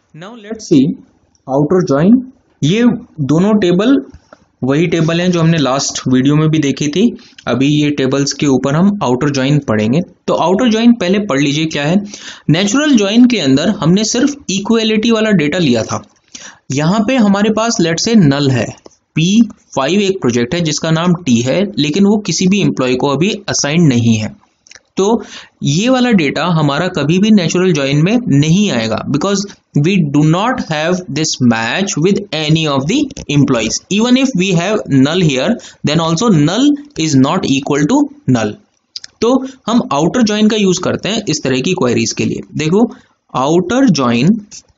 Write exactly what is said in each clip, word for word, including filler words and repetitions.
Now let's see outer join. ये दोनों table वही टेबल हैं जो हमने लास्ट वीडियो में भी देखी थी। अभी ये टेबल्स के ऊपर हम आउटर जॉइन पढ़ेंगे। तो आउटर जॉइन पहले पढ़ लीजिए क्या है। नेचुरल जॉइन के अंदर हमने सिर्फ इक्वलिटी वाला डेटा लिया था। यहाँ पे हमारे पास लेट से नल है, पी फाइव एक प्रोजेक्ट है जिसका नाम टी है, लेकिन वो किसी भी एम्प्लॉय को अभी असाइन नहीं है। तो ये वाला डेटा हमारा कभी भी नेचुरल जॉइन में नहीं आएगा, because we do not have this match with any of the employees. Even if we have null here, then also null is not equal to null. तो हम आउटर जॉइन का use करते हैं इस तरह की क्वेरीज के लिए। देखो, outer join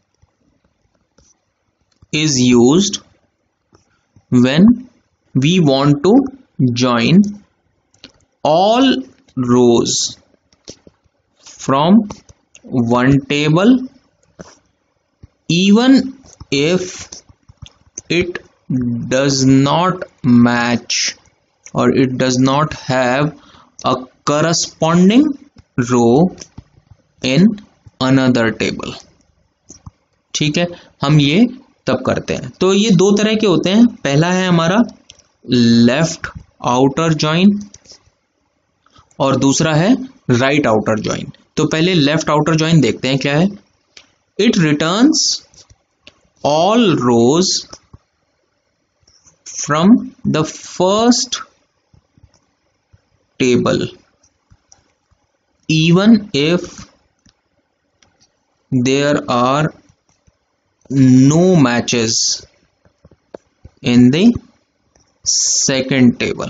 is used when we want to join all rows from one table even if it does not match or it does not have a corresponding row in another table। ठीक है, हम ये तब करते हैं। तो ये दो तरह के होते हैं। पहला है हमारा लेफ्ट आउटर जॉइन और दूसरा है राइट आउटर जॉइन। तो पहले लेफ्ट आउटर जॉइन देखते हैं क्या है। It returns all rows from the first table even if there are no matches in the second table.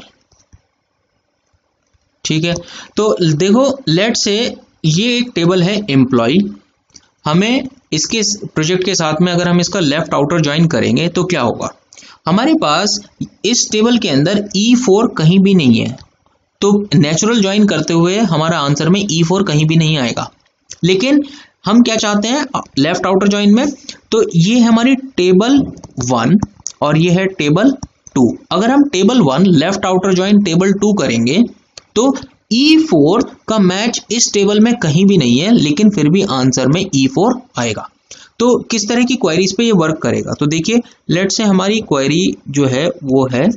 ठीक है, तो देखो लेट से ये एक टेबल है एम्प्लॉय। हमें इसके प्रोजेक्ट के साथ में अगर हम इसका लेफ्ट आउटर ज्वाइन करेंगे तो क्या होगा, हमारे पास इस टेबल के अंदर ई फोर कहीं भी नहीं है। तो नेचुरल ज्वाइन करते हुए हमारा आंसर में ई फोर कहीं भी नहीं आएगा। लेकिन हम क्या चाहते हैं लेफ्ट आउटर ज्वाइन में, तो ये है हमारी टेबल वन और ये है टेबल टू। अगर हम table one left outer join table two करेंगे तो ई फोर का मैच इस टेबल में कहीं भी नहीं है, लेकिन फिर भी आंसर में ई फोर आएगा। तो किस तरह की क्वेरीज पे ये वर्क करेगा, तो देखिए लेट से हमारी क्वेरी जो है वो है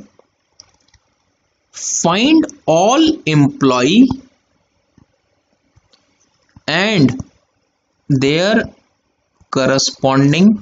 find all employee and their corresponding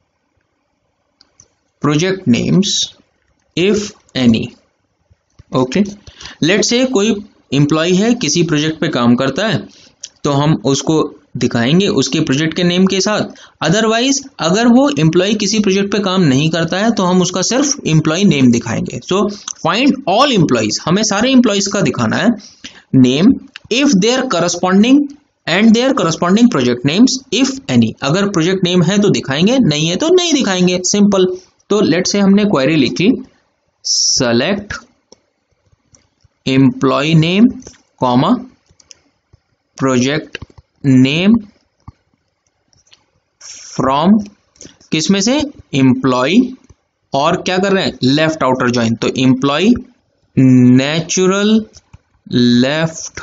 project names if any. Okay, let say कोई एम्प्लॉय है, किसी प्रोजेक्ट पे काम करता है, तो हम उसको दिखाएंगे उसके प्रोजेक्ट के नेम के साथ। अदरवाइज अगर वो एम्प्लॉय किसी प्रोजेक्ट पे काम नहीं करता है तो हम उसका सिर्फ एम्प्लॉय नेम दिखाएंगे। सो फाइंड ऑल एम्प्लॉयज, हमें सारे एम्प्लॉयज का दिखाना है name if their corresponding and their corresponding project names if any. अगर प्रोजेक्ट नेम है तो दिखाएंगे, नहीं है तो नहीं दिखाएंगे, सिंपल। तो लेट से हमने क्वेरी लिखी select employee name comma project name from किस में से, एम्प्लॉय, और क्या कर रहे हैं लेफ्ट आउटर ज्वाइन। तो employee natural left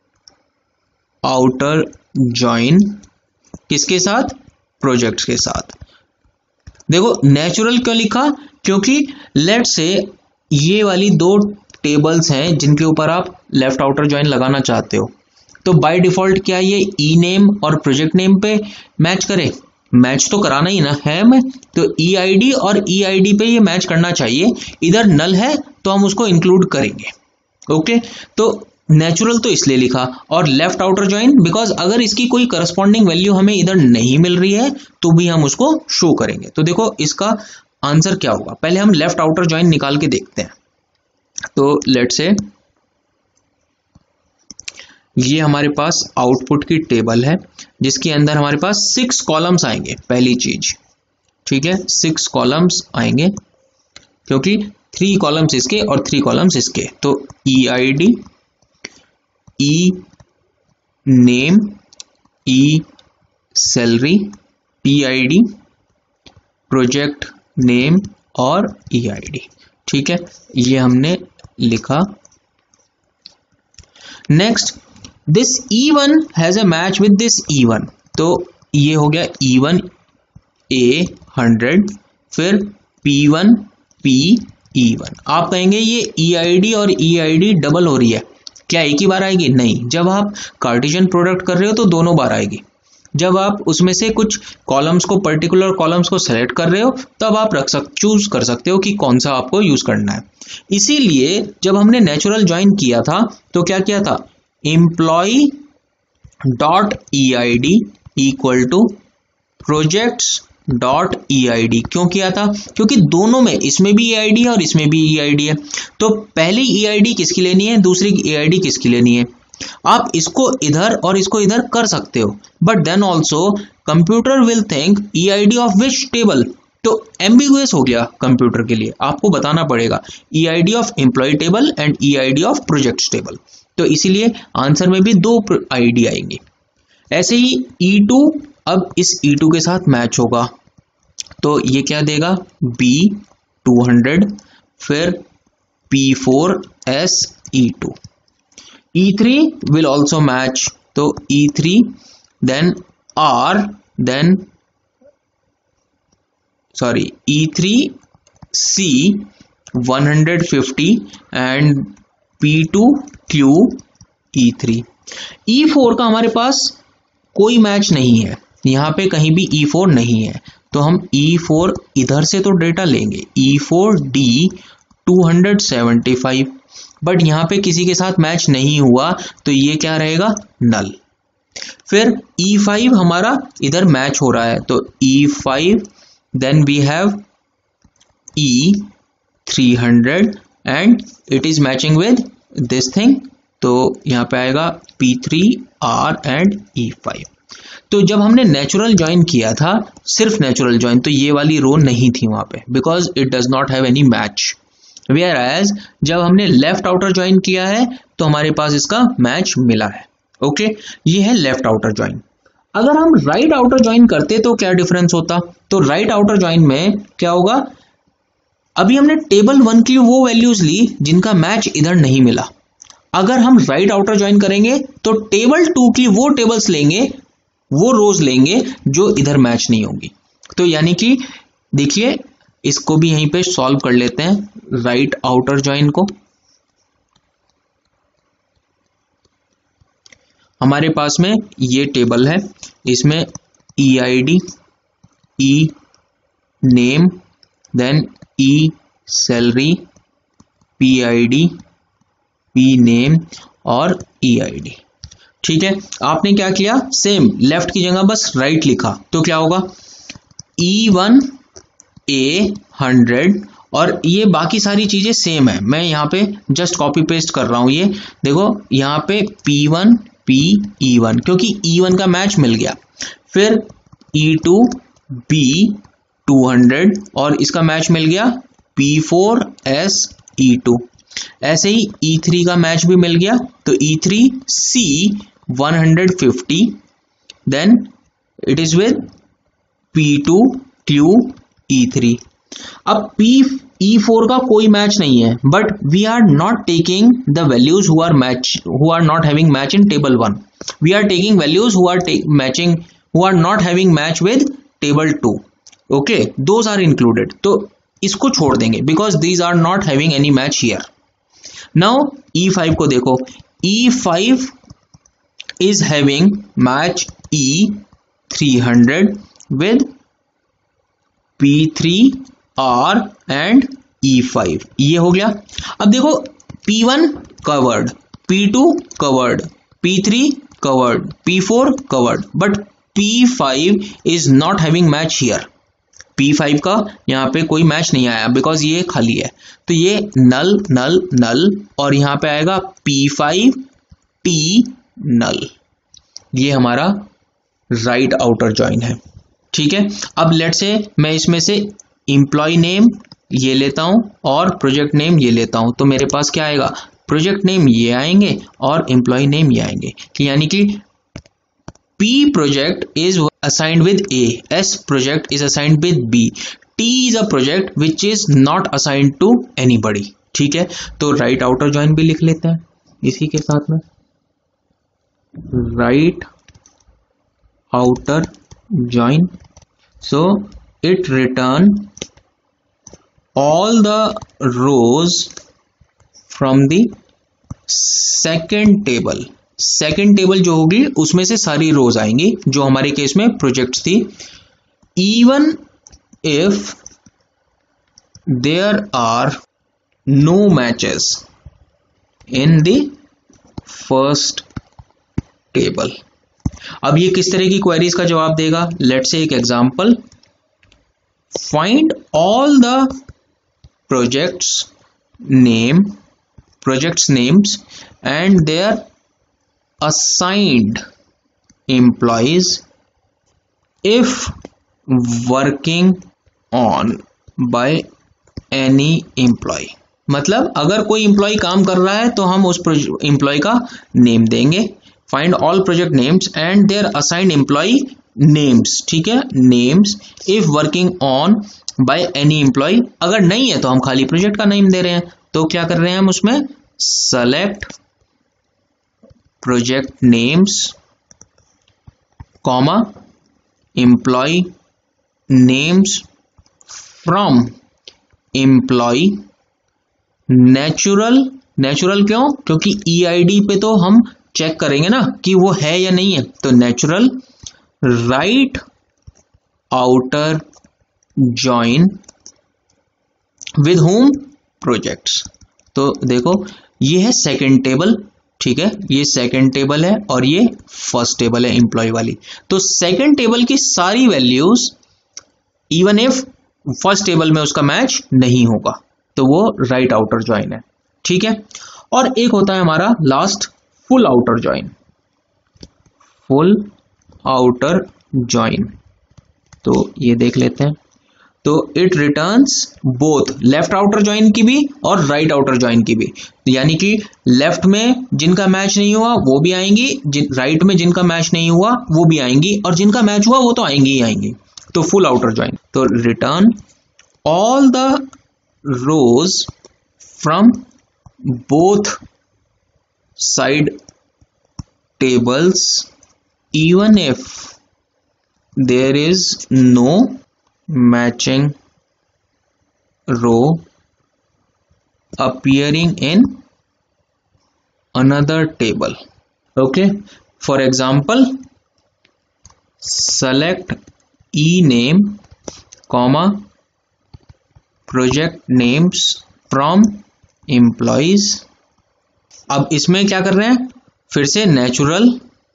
outer join किसके साथ, प्रोजेक्ट्स के साथ। देखो नेचुरल क्यों लिखा, क्योंकि लेट से ये वाली दो टेबल्स हैं जिनके ऊपर आप लेफ्ट आउटर ज्वाइन लगाना चाहते हो। तो बाय डिफॉल्ट क्या ये ई नेम और प्रोजेक्ट नेम पे मैच करे, मैच तो कराना ही ना है हमें। तो ई आई डी और ई आई डी पे ये मैच करना चाहिए। इधर नल है तो हम उसको इंक्लूड करेंगे। ओके, तो नेचुरल तो इसलिए लिखा, और लेफ्ट आउटर ज्वाइन बिकॉज अगर इसकी कोई करस्पॉन्डिंग वैल्यू हमें इधर नहीं मिल रही है तो भी हम उसको शो करेंगे। तो देखो इसका आंसर क्या होगा, पहले हम लेफ्ट आउटर ज्वाइन निकाल के देखते हैं। तो लेट से ये हमारे पास आउटपुट की टेबल है जिसके अंदर हमारे पास सिक्स कॉलम्स आएंगे। पहली चीज, ठीक है, सिक्स कॉलम्स आएंगे क्योंकि थ्री कॉलम्स इसके और थ्री कॉलम्स इसके। तो E I D, E name, E salary, P I D, project name और ई आई डी। ठीक है, ये हमने लिखा। Next, this E one has a match with this E one. तो ये हो गया ई वन ए हंड्रेड, फिर P one P E one. आप कहेंगे ये ई आई डी और ई आई डी डबल हो रही है, क्या एक ही बार आएगी? नहीं, जब आप कार्टेशियन प्रोडक्ट कर रहे हो तो दोनों बार आएगी। जब आप उसमें से कुछ कॉलम्स को, पर्टिकुलर कॉलम्स को सेलेक्ट कर रहे हो, तब आप रख सक चूज कर सकते हो कि कौन सा आपको यूज करना है। इसीलिए जब हमने नेचुरल ज्वाइन किया था तो क्या किया था, employee dot E I D equal to projects dot E I D. क्यों किया था? क्योंकि दोनों में, इसमें भी ई आई डी है और इसमें भी ई आई डी है, तो पहली ई आई डी किसकी लेनी है, दूसरी ई आई डी किसकी लेनी है। आप इसको इधर और इसको इधर कर सकते हो, but then also computer will think E I D of which table, तो एम्बिगुअस हो गया कंप्यूटर के लिए, आपको बताना पड़ेगा E I D of employee table and E I D of projects table. तो इसीलिए आंसर में भी दो आई डी आएंगी। ऐसे ही ई टू अब इस ई टू के साथ मैच होगा, तो ये क्या देगा, बी टू हंड्रेड, फिर P four S E two. E three will also match, तो E three then R then sorry E three C one fifty and P two Q E three. E four का हमारे पास कोई match नहीं है, यहां पे कहीं भी ई फोर नहीं है, तो हम ई फोर इधर से तो डेटा लेंगे, E four D two seventy five, but यहां पे किसी के साथ मैच नहीं हुआ, तो ये क्या रहेगा, नल। फिर ई फाइव हमारा इधर मैच हो रहा है, तो E five then we have E three hundred and it is matching with this thing, तो यहां पे आएगा P three R and E five. तो जब हमने नेचुरल ज्वाइन किया था, सिर्फ नेचुरल ज्वाइन, तो ये वाली रो नहीं थी वहां पे, because it does not have any match. Whereas जब हमने लेफ्ट आउटर ज्वाइन किया है तो हमारे पास इसका मैच मिला है। ओके, ये है लेफ्ट आउटर ज्वाइन। अगर हम राइट आउटर ज्वाइन करते तो क्या डिफरेंस होता, तो राइट आउटर ज्वाइन में क्या होगा, अभी हमने टेबल वन की वो वैल्यूज ली जिनका मैच इधर नहीं मिला, अगर हम राइट आउटर ज्वाइन करेंगे तो टेबल टू की वो टेबल्स लेंगे, वो रोज लेंगे जो इधर मैच नहीं होंगी। तो यानी कि देखिए, इसको भी यहीं पे सॉल्व कर लेते हैं, राइट आउटर ज्वाइन को। हमारे पास में ये टेबल है, इसमें E I D, E name, then E salary, P I D, P name और ई आई डी। ठीक है, आपने क्या किया, सेम लेफ्ट की जगह बस राइट लिखा, तो क्या होगा, ई वन ए हंड्रेड, और ये बाकी सारी चीजें सेम है, मैं यहाँ पे जस्ट कॉपी पेस्ट कर रहा हूं। ये देखो यहाँ पे P one P E one, क्योंकि ई वन का मैच मिल गया, फिर E two B two hundred और इसका मैच मिल गया P four S E two. ऐसे ही ई थ्री का मैच भी मिल गया, तो E three C one fifty, then it is with P two Q E three. अब पी ई फोर का कोई मैच नहीं है, but we are not taking the values who are match who are not having match in table one, we are taking values who are matching who are not having match with table two. Okay, those are included, तो इसको छोड़ देंगे because these are not having any match here. Now E five को देखो, E five is having match E three hundred with P three R and E five, ये हो गया। अब देखो P one covered, P two covered, P three covered, P four covered, but P five is not having match here. P five का यहां पे कोई match नहीं आया बिकॉज ये खाली है, तो ये नल नल नल, और यहां पे आएगा पी फाइव टी नल। ये हमारा राइट आउटर ज्वाइन है। ठीक है, अब लेट से मैं इसमें से एम्प्लॉय नेम ये लेता हूं और प्रोजेक्ट नेम ये लेता हूं, तो मेरे पास क्या आएगा, प्रोजेक्ट नेम ये आएंगे और एम्प्लॉय नेम ये आएंगे, यानी कि P project is assigned with A, S project is assigned with B, T is a project which is not assigned to anybody। ठीक है, तो राइट आउटर ज्वाइन भी लिख लेते हैं इसी के साथ में, right outer join. So it return all the rows from the second table। Second table जो होगी उसमें से सारी रोज आएंगी जो हमारे केस में प्रोजेक्ट्स थी। Even if there are no matches in the first table. अब ये किस तरह की क्वेरीज का जवाब देगा? लेट्स से एक example, find all the projects name projects names and their assigned employees if working on by any employee। मतलब अगर कोई एम्प्लॉय काम कर रहा है तो हम उस एम्प्लॉय का नेम देंगे। Find all project names and their assigned employee names, ठीक है, names if working on by any employee. अगर नहीं है तो हम खाली प्रोजेक्ट का नेम दे रहे हैं। तो क्या कर रहे हैं हम उसमें? Select project names comma employee names from employee natural. Natural क्यों? क्योंकि ई आई डी पे तो हम चेक करेंगे ना कि वो है या नहीं है। तो natural right outer join with home projects. तो देखो ये है सेकेंड टेबल, ठीक है, ये सेकेंड टेबल है और ये फर्स्ट टेबल है एम्प्लॉय वाली। तो सेकेंड टेबल की सारी values even if first table में उसका मैच नहीं होगा तो वो राइट आउटर जॉइन है, ठीक है। और एक होता है हमारा last full outer join. Full outer join तो ये देख लेते हैं। तो it returns both left outer join की भी और राइट आउटर जॉइन की भी, यानी कि लेफ्ट में जिनका मैच नहीं हुआ वो भी आएंगी, राइट में जिनका मैच नहीं हुआ वो भी आएंगी, और जिनका मैच हुआ वो तो आएंगी ही आएंगी। तो फुल आउटर जॉइन। तो return all the rows from both side tables even if there is no matching row appearing in another table। okay, for example, select e name comma project names from employees। अब इसमें क्या कर रहे हैं? फिर से natural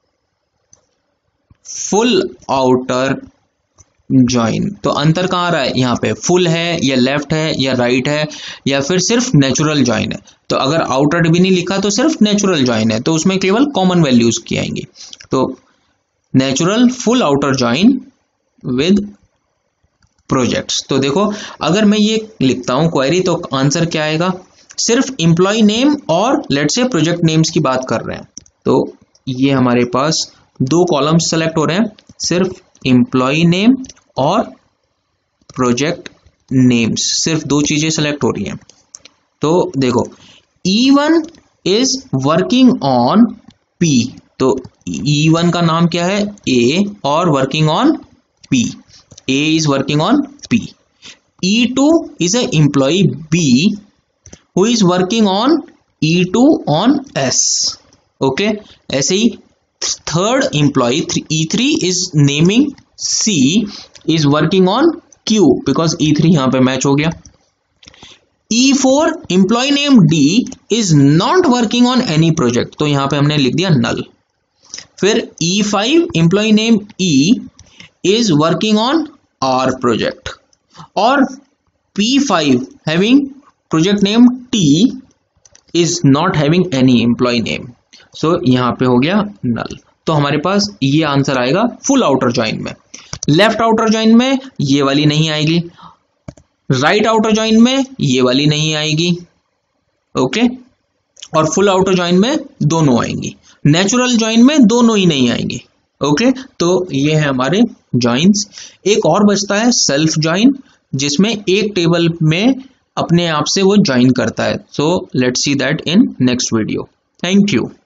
full outer join. तो अंतर कहाँ आ रहा है? यहाँ पे फुल है या लेफ्ट है या राइट है या फिर सिर्फ नेचुरल ज्वाइन है। तो अगर आउटर भी नहीं लिखा तो सिर्फ नेचुरल ज्वाइन है, तो उसमें केवल कॉमन वैल्यूज की आएंगी। तो natural full outer join with projects. तो देखो अगर मैं ये लिखता हूं क्वेरी तो आंसर क्या आएगा? सिर्फ एम्प्लॉय नेम और लेट से प्रोजेक्ट नेम्स की बात कर रहे हैं। तो ये हमारे पास दो कॉलम्स सेलेक्ट हो रहे हैं, सिर्फ एम्प्लॉय नेम और प्रोजेक्ट नेम्स, सिर्फ दो चीजें सेलेक्ट हो रही हैं। तो देखो E one is working on P. तो ई वन का नाम क्या है? ए, और working on P. A is working on P. E two is A employee B who is working on E two on S. Okay, ऐसे ही third employee E three is naming C is working on Q because E three यहां पे match हो गया। E four employee name D is not working on any project, तो यहां पे हमने लिख दिया नल। फिर E five employee name E is working on R project, और P five having project name T is not having any employee name, so यहां पे हो गया नल। तो हमारे पास ये आंसर आएगा फुल आउटर जॉइन में। लेफ्ट आउटर जॉइन में ये वाली नहीं आएगी, राइट आउटर जॉइन में ये वाली नहीं आएगी, ओके, और फुल आउटर जॉइन में दोनों आएंगी। नेचुरल जॉइन में दोनों ही नहीं आएंगी, ओके। तो ये है हमारे जॉइंस। एक और बचता है सेल्फ जॉइन, जिसमें एक टेबल में अपने आप से वो ज्वाइन करता है। So let's see that in next video. Thank you.